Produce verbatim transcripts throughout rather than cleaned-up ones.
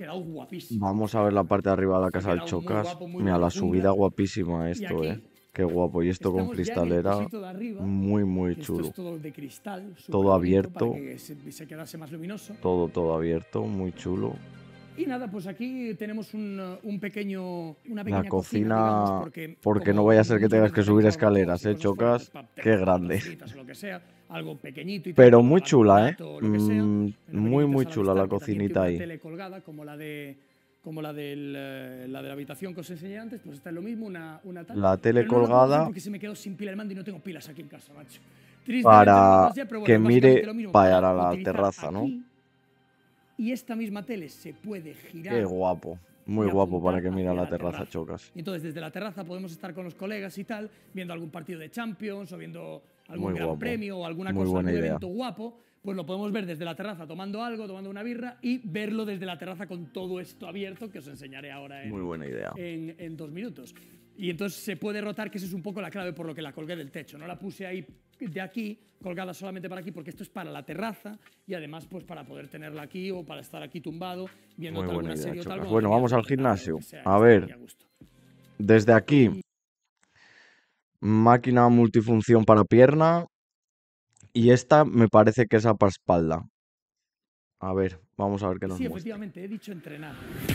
quedado guapísimo. Vamos a ver la parte de arriba de la casa del Chocas. Guapo, muy Mira, la profunda. subida guapísima esto, aquí, eh. Qué guapo. Y esto con cristalera. Arriba, muy, muy esto chulo. Es todo de cristal. Todo abierto. Para que se, se quedase más luminoso. Todo, todo abierto. Muy chulo. Y nada, pues aquí tenemos un, un pequeño, una pequeña la cocina, cocina digamos, porque, porque no vaya a ser que tengas que subir escaleras, ¿eh, Chocas? Fuera, Qué grande. Lo que sea, algo pequeñito y Pero tal, muy chula, ¿eh? Sea, mm, muy, muy chula la cocinita ahí. Tele colgada, como la de como la, del, eh, la de la habitación que os enseñé antes, pues está lo mismo, una, una tal. La tele pero no colgada. No porque se me quedó sin pila el mando y no tengo pilas aquí en casa, macho. Para ya, pero bueno, que mire para, para la terraza, ¿no? Y esta misma tele se puede girar. Qué guapo. Muy guapo para que mire la, la terraza, terraza, Chocas. Entonces, desde la terraza podemos estar con los colegas y tal, viendo algún partido de Champions o viendo algún Muy gran guapo. premio o alguna Muy cosa, buena algún idea. evento guapo, pues lo podemos ver desde la terraza tomando algo, tomando una birra y verlo desde la terraza con todo esto abierto que os enseñaré ahora en, Muy buena idea. en, en dos minutos. Y entonces se puede rotar, que esa es un poco la clave por lo que la colgué del techo. No la puse ahí de aquí, colgada solamente para aquí, porque esto es para la terraza y además pues para poder tenerla aquí o para estar aquí tumbado viendo Muy alguna buena serie idea, o tal. Bueno, vamos al gimnasio. Sea, a ver, desde aquí, máquina multifunción para pierna y esta me parece que es para espalda. A ver, vamos a ver qué nos Sí, muestra. efectivamente, he dicho entrenar.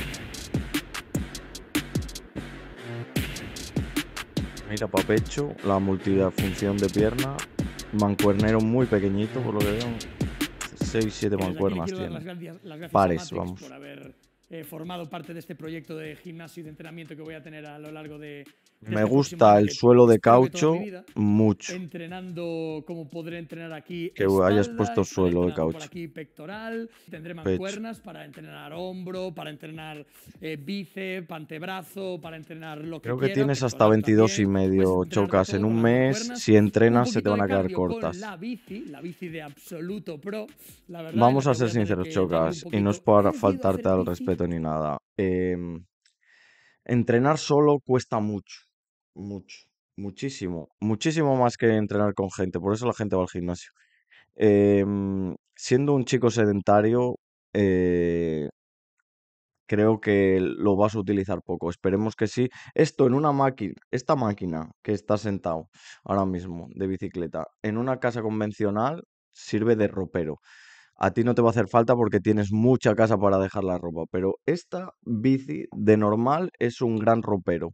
Mira, para pecho, la multifunción de pierna, mancuernero muy pequeñito, por lo que veo. seis siete mancuernas tiene. Las gracias, las gracias Pares, vamos. Por haber eh, formado parte de este proyecto de gimnasio y de entrenamiento que voy a tener a lo largo de... de Me este gusta el suelo de caucho mucho. Entrenando como podré entrenar aquí. Que espalda, hayas puesto suelo de caucho. Por aquí pectoral, tendré mancuernas Pecho. Para entrenar hombro, para entrenar eh, bíceps, antebrazo, para entrenar lo que Creo que quiera, tienes hasta veintidós y medio, pues Chocas. En un mes, si entrenas, se te van a quedar cortas. La bici, la bici de absoluto pro, la verdad, Vamos a ser sinceros, Chocas, y no es para faltarte al respeto ni nada. Eh, entrenar solo cuesta mucho. Mucho, muchísimo, muchísimo más que entrenar con gente, por eso la gente va al gimnasio. Eh, siendo un chico sedentario, eh, creo que lo vas a utilizar poco, esperemos que sí. Esto en una máquina, esta máquina que está sentado ahora mismo de bicicleta, en una casa convencional sirve de ropero. A ti no te va a hacer falta porque tienes mucha casa para dejar la ropa, pero esta bici de normal es un gran ropero.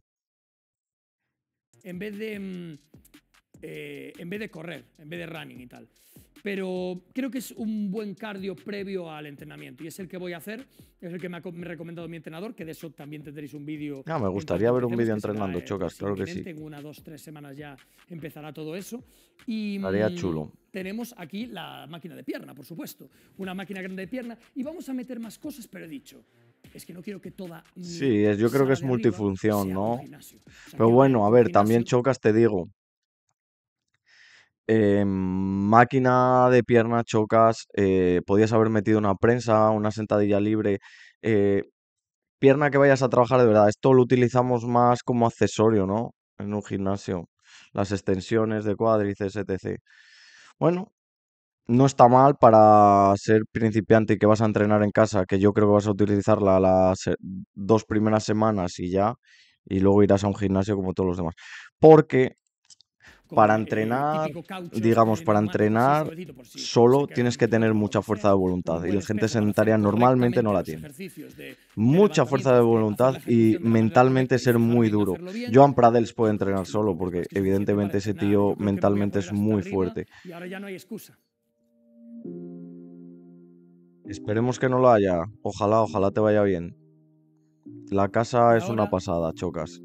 En vez de eh, en vez de correr, en vez de running y tal. Pero creo que es un buen cardio previo al entrenamiento y es el que voy a hacer, es el que me ha me ha recomendado mi entrenador, que de eso también tendréis un vídeo. Ah, me gustaría ver un vídeo entrenando, Chocas, claro que sí. En una, dos, tres semanas ya empezará todo eso. Y estaría chulo. Tenemos aquí la máquina de pierna, por supuesto, una máquina grande de pierna y vamos a meter más cosas, pero he dicho, es que no quiero que toda... Sí, es, yo creo que es multifunción, ¿no? O sea, pero bueno, a ver, también Chocas, te digo. Eh, máquina de pierna, Chocas, eh, podías haber metido una prensa, una sentadilla libre. Eh, pierna que vayas a trabajar de verdad. Esto lo utilizamos más como accesorio, ¿no? En un gimnasio. Las extensiones de cuádriceps, etcétera. Bueno, no está mal para ser principiante y que vas a entrenar en casa, que yo creo que vas a utilizarla las dos primeras semanas y ya, y luego irás a un gimnasio como todos los demás. Porque para entrenar, digamos, para entrenar solo tienes que tener mucha fuerza de voluntad y la gente sedentaria normalmente no la tiene. Mucha fuerza de voluntad y mentalmente ser muy duro. Joan Pradels puede entrenar solo porque evidentemente ese tío mentalmente es muy fuerte. Y ahora ya no hay excusa. Esperemos que no lo haya. Ojalá, ojalá te vaya bien. La casa es una pasada, Chocas.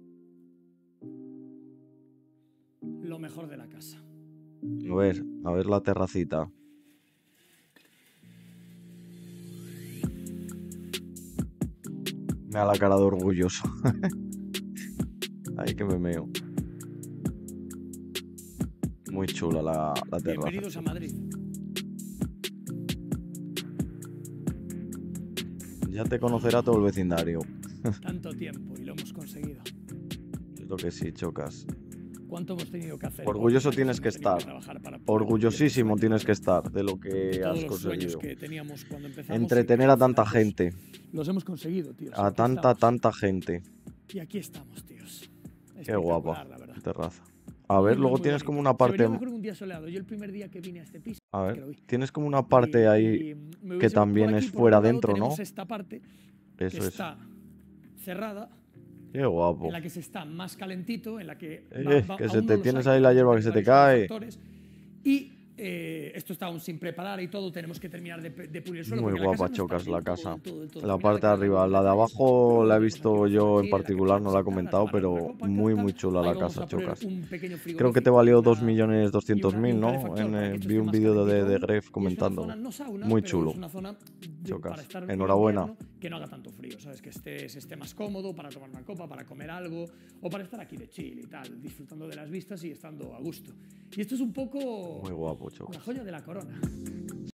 Lo mejor de la casa. A ver, a ver la terracita. Me da la cara de orgulloso. Ay, que me meo. Muy chula la, la terraza. Bienvenidos a Madrid. Ya te conocerá todo el vecindario. Tanto tiempo y lo hemos conseguido. Es lo que sí, Chocas. ¿Cuánto hemos tenido que hacer? Orgulloso Horas tienes que hemos tenido estar. trabajar para poder cumplir Orgullosísimo estos tienes sueños, que estar de lo de que todos has los sueños conseguido. que teníamos cuando empezamos y que Entretener a al tanta final, pues, gente. los hemos conseguido, tíos. A Aquí tanta, estamos. tanta gente. Y aquí estamos, tíos. Qué guapa. Espectacular, la verdad. Terraza. A Muy, ver, muy, luego muy tienes como bonito. una Se parte. venía mejor que un día soleado. Yo el primer día que vine a este piso, A que lo ver, vi. tienes como una Y, parte ahí y me que hubiese- por también aquí, es por fuera otro lado, dentro, ¿no? tenemos esta parte que Eso es. está cerrada, Qué guapo. en la que se está más calentito, en la que Eh, va- va- que se aún te no lo tienes hay, ahí la vamos a hierba que tener se te varios cae. calefactores. Y eh, esto está aún sin preparar y todo, tenemos que terminar de, pe- de pulir el suelo. Muy porque la guapa, casa no está Chocas, del la todo, casa. del todo, del todo La terminada, parte de quedan arriba, algunos la de detalles, abajo pero la he tenemos aquí visto una yo en zona chill en la que particular, no podemos la he sentar, comentado, tomar una pero copa, muy, tal, muy tal. chula Ahí la vamos casa, a poner Chocas. un pequeño Creo que te frigorífico y valió una- dos millones y doscientos una- y mil, un ¿no? calefactor En, para eh, que esto vi esté un más vídeo de, calentito de aún. Gref Y es una comentando. zona, no sauna, Muy pero chulo. es una zona de- Chocas. para estar en Enhorabuena. invierno, que no haga tanto frío, ¿sabes? Que esté, se esté más cómodo para tomar una copa, para comer algo o para estar aquí de chill y tal, disfrutando de las vistas y estando a gusto. Y esto es un poco Muy guapo, la Chocas. joya de la corona.